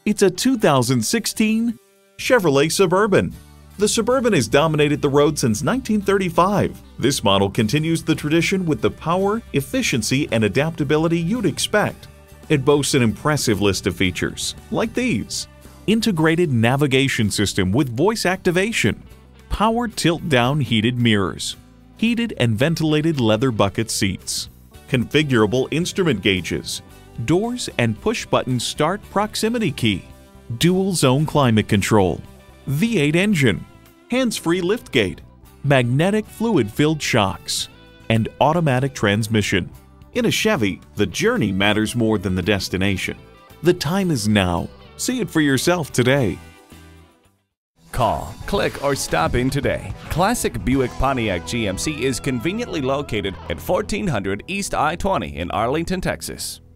It's a 2016 Chevrolet Suburban. The Suburban has dominated the road since 1935. This model continues the tradition with the power, efficiency, and adaptability you'd expect. It boasts an impressive list of features, like these: integrated navigation system with voice activation, power tilt-down heated mirrors, heated and ventilated leather bucket seats, configurable instrument gauges, doors and push-button start proximity key, dual-zone climate control, V8 engine, hands-free liftgate, magnetic fluid-filled shocks, and automatic transmission. In a Chevy, the journey matters more than the destination. The time is now. See it for yourself today. Call, click, or stop in today. Classic Buick Pontiac GMC is conveniently located at 1400 East I-20 in Arlington, Texas.